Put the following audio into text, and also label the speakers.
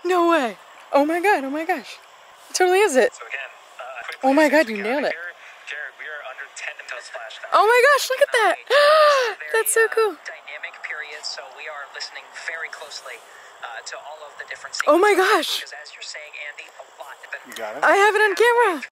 Speaker 1: No way. Oh my god, oh my gosh. It totally is it.
Speaker 2: So again,
Speaker 1: oh my god, you nailed it.
Speaker 2: Jared, we are under 10 until splashdown.
Speaker 1: Oh my gosh, look at that. That's so cool.
Speaker 3: Dynamic period, so we are listening very closely to all of the different
Speaker 1: Oh my gosh.
Speaker 3: Because as you're saying, Andy, a lot.
Speaker 4: You got it?
Speaker 1: I have it on camera.